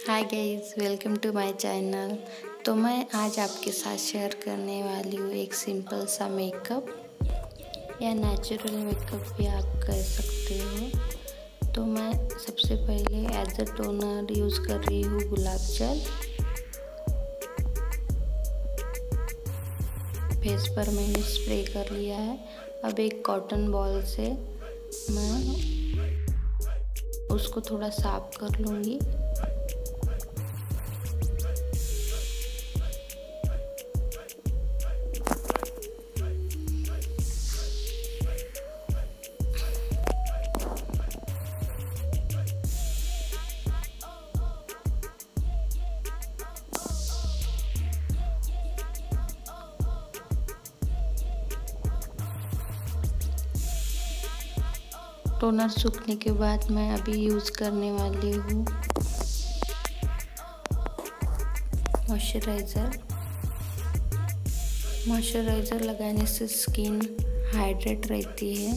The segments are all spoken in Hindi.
Hi guys, welcome to my channel. तो मैं आज आपके साथ शेयर करने वाली हूँ एक सिंपल सा मेकअप या नेचुरल मेकअप भी आप कर सकते हो। तो मैं सबसे पहले एज अ टोनर यूज़ कर रही हूँ गुलाब जल। फेस पर मैंने स्प्रे कर लिया है। अब एक कॉटन बॉल से मैं उसको थोड़ा साफ कर लूँगी। टोनर सूखने के बाद मैं अभी यूज़ करने वाली हूँ मॉइस्चराइज़र लगाने से स्किन हाइड्रेट रहती है।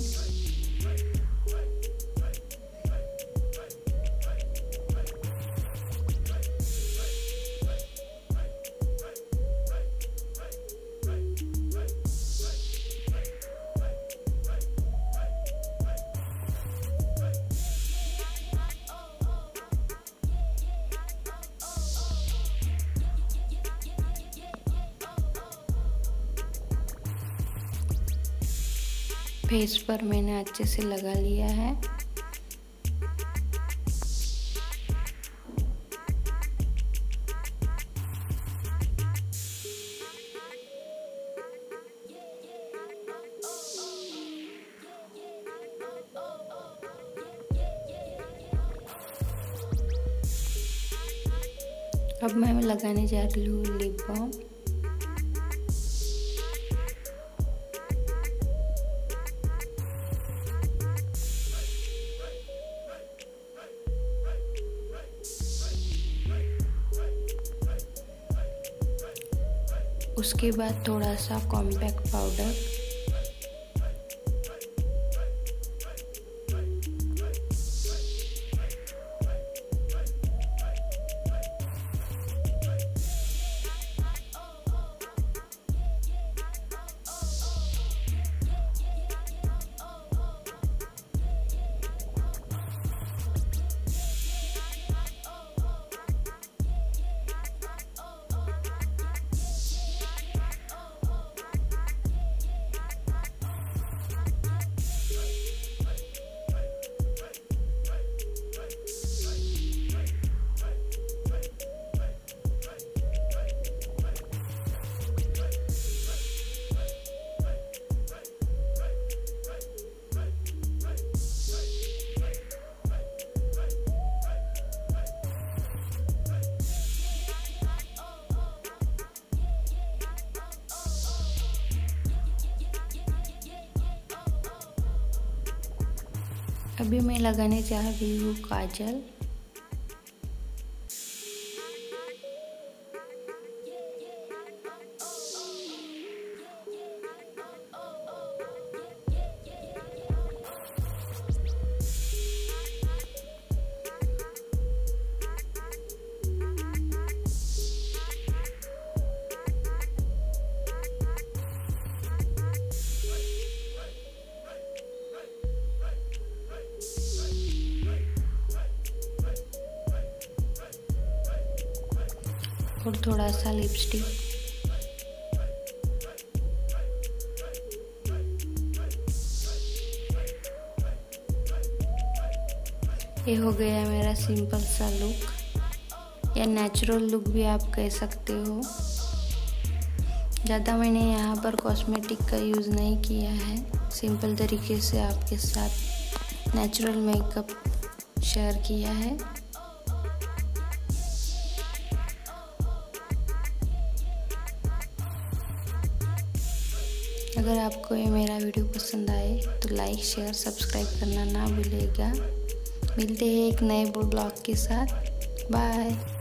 फेस पर मैंने अच्छे से लगा लिया है। अब मैं लगाने जा रही हूँ लिप बाम। उसके बाद थोड़ा सा कॉम्पैक्ट पाउडर, अभी मैं लगाने जा रही हूँ काजल। और थोड़ा सा लिपस्टिक। ये हो गया मेरा सिंपल सा लुक या नेचुरल लुक भी आप कह सकते हो। ज़्यादा मैंने यहाँ पर कॉस्मेटिक का यूज़ नहीं किया है। सिंपल तरीके से आपके साथ नेचुरल मेकअप शेयर किया है। अगर आपको ये मेरा वीडियो पसंद आए तो लाइक, शेयर, सब्सक्राइब करना ना भूलिएगा। मिलते हैं एक नए ब्लॉग के साथ। बाय।